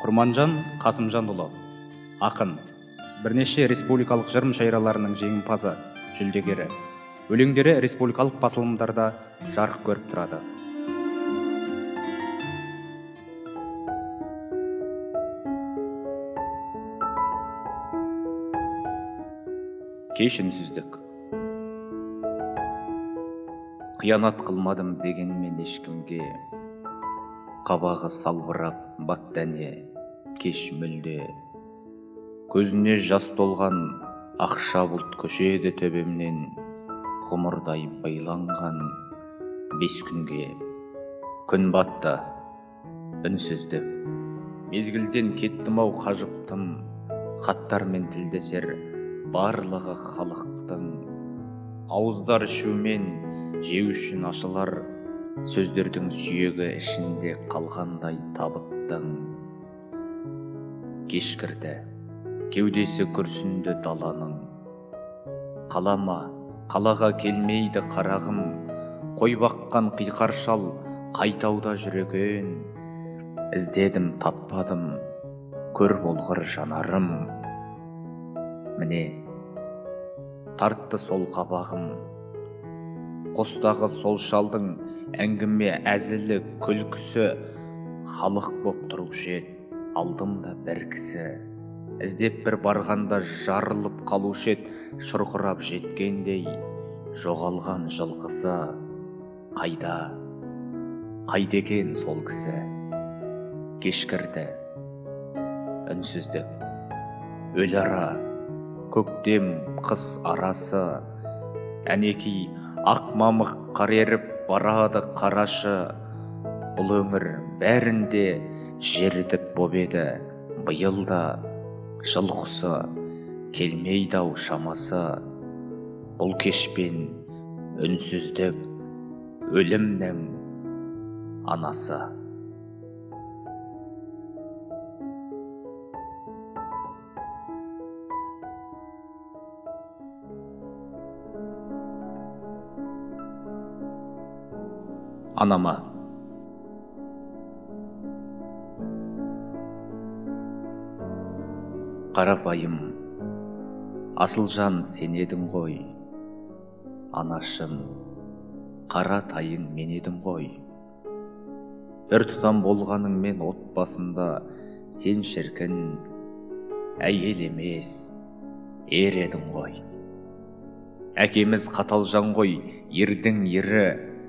Құрманжан Қасымжанұлы, ақын, бірнеше республикалық жыр мүшәйраларының жеңімпазы, жүлдегері. Өлеңдері республикалық басылымдарда жарық көріп тұрады. Кеш үнсіздік. Қиянат қылмадым дегенмен ешкімге, қабағы салбырап баттәне, кеш мүлде. Көзіне жас толған ақша бұлт көшеді төбемнен, ғұмырдай байланған бес күнге. Күн батты, үнсіздік. Мезгілден кеттім-ау қажыптым, хаттармен тілдесер барлығы халықтың. Ауыздар ішумен жеу үшін ашылар, сөздердің сүйегі ішінде қалғандай табыттың. Кешкірді, кеудесі күрсінді даланың. Қалама, қалаға келмейді қарағым, қой баққан қиқар шал қайтауда жүреген. Іздедім, таппадым, көр болғыр жанарым. Міне, тартты сол қабағым. Қостағы сол шалдың әңгіме әзілі күлкісі халық боп тұрушы ед, алдымда бір кісі. Іздеп бір барғанда жарылып қалушы ед, шұрқырап жеткендей жоғалған жылқысы. Қайда, қайда екен сол кісі? Кешкірді, үнсіздік. Өлара, көктем, қыс арасы, әнекей ақ мамық қар еріп барады қарашы. Бұл өңір бәрінде жерітіп боп еді, биылда жыл құсы келмейді-ау шамасы. Бұл кешпен үнсіздік, өлімнің анасы. Анама. Қарапайым, асыл жан сен едің ғой. Анашым, қара тайың мен едім ғой. Бір тұтам болғаныңмен отбасында сен шіркін әйел емес, ер едің ғой. Әкеміз қатал жан ғой, ердің ері.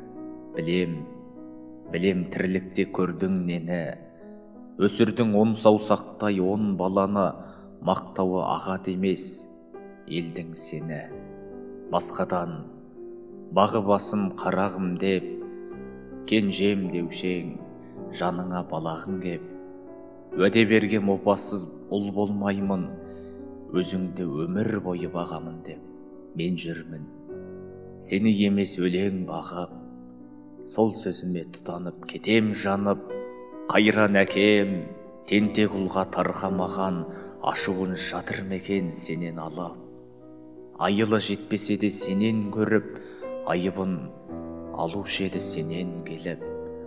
Білем тірлікте көрдің нені, өсірдің 10 саусақтай 10 баланы, мақтауы ағат емес елдің сені. Басқадан бағы басым қарағым деп, кенжем деушең жаныңа балағың кеп. Уәде берген опасыз ұл болмаймын, өзіңді өмір бойы бағамын деп. Мен жүрмін, сені емес өлең бағып, сол сөзіме тұтанып кетем жанып. Қайран әкем, тентек ұлға тарқамаған ашуын жатыр мекен сенен алып. Айылы жетпесе де сенен көріп, айыбын алушы еді сенен келіп.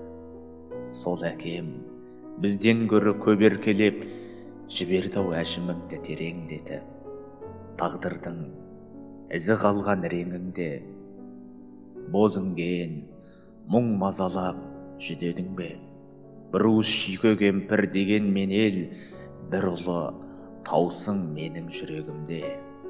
Сол әкем бізден көрі көп еркелеп, жіберді-ау әшіміңді тереңдетіп. Тағдырдың ізі қалған реңіңде, бозінген мұң мазалап жүдедің бе? Бір уыс шүйке кемпір деген мен ел, бір ұлы таусың менің жүрегімде.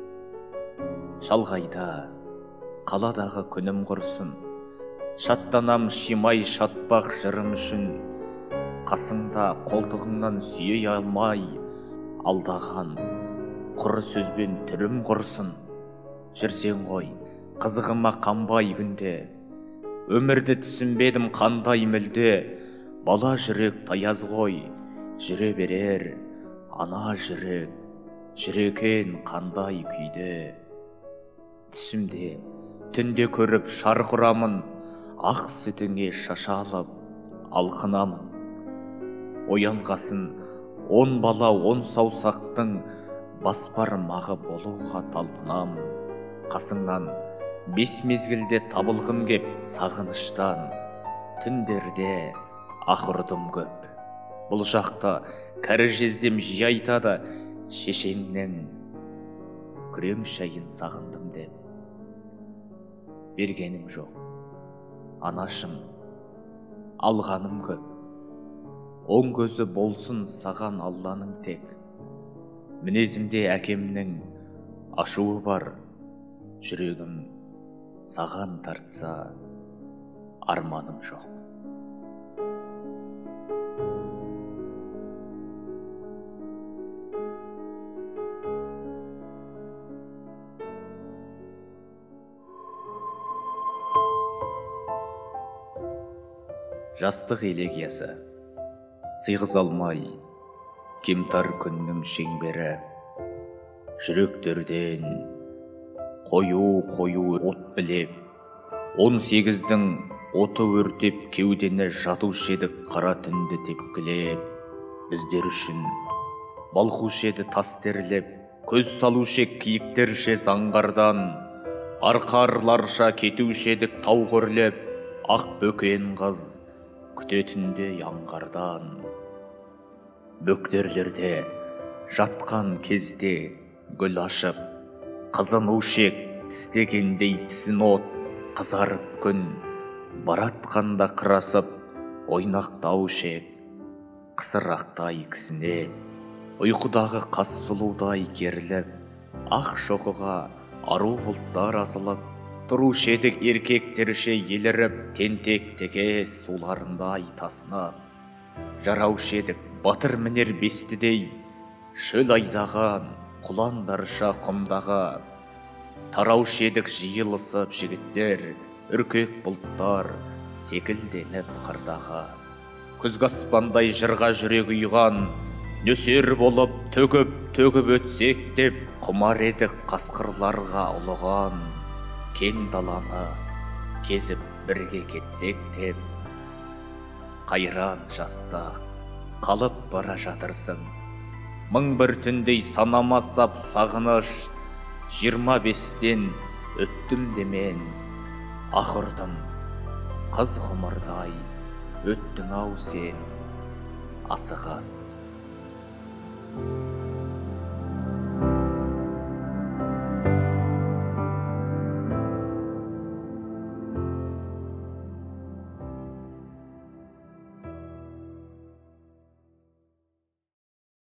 Шалғайда, қаладағы күнім құрсын, шаттанам шимай шатпақ жырым үшін. Қасыңда қолтығыңнан сүйей алмай, алдаған құры сөзбен түрім құрсын. Жүрсең ғой, қызығыма қанбай күнде, өмірді түсінбедім қандай мүлде. Бала жүрек таяз ғой, жүре берер, ана жүрек, жүрекен қандай күйде. Түсімде, түнде көріп шарқ ұрамын, ақ сүтіңе шашалып алқынамын. Оянғасын 10 бала 10 саусақтың баспармағы болуға талпынамын. Қасыңнан 5 мезгілде табылғым кеп сағыныштан, түндерде ақ ұрдым көп. Бұл жақта кәрі жездем жиі айтады, шешеңнің күрең шайын сағындым деп. Бергенім жоқ, анашым, алғаным көп. Оң көзі болсын саған Алланың тек. Мінезімде әкемнің ашуы бар, жүрегім саған тартса, арманым жоқ. Жастық элегиясы сыйғыза алмай кемтар күннің шеңбері, жүректерден қою от білеп, 18-дің оты өртеп кеудені жатушы едік қара түнді тепкілеп. Біздер үшін балқушы еді тас терлеп, көз салушы ек киіктерше заңғардан, арқарларша кетуші едік тау көрлеп, ақ бөкен қыз күтетінде аңғардан. Бөктерлерде жатқан кезде гүл ашып, қызынушы ек тістегендей тісін от, қызарып күн баратқанда қырасып, ойнақтаушы ек қысырақтай кісіне. Ұйқыдағы қас сұлудай керіліп, ақ шоқыға ару бұлттар асылып, тұрушы едік еркектерше еліріп, тентек текес суларындай тасынып. Жараушы едік батыр мінер бестідей, шөл айдаған құландарша құмдағы. Тараушы едік жиылысып жігіттер, үркек бұлттар секілденіп қырдағы. Күзгі аспандай жырға жүрек ұйған, нөсер болып төгіп өтсек деп, құмар едік қасқырларға ұлыған. Кең даланы кезіп бірге кетсек деп, қайран жастық қалып бара жатырсың. Мың бір түндей санамасап сағыныш, 25-тен өттім демен. Ақ ұрдың қыз ғұмырдай өттің ау сен асығас.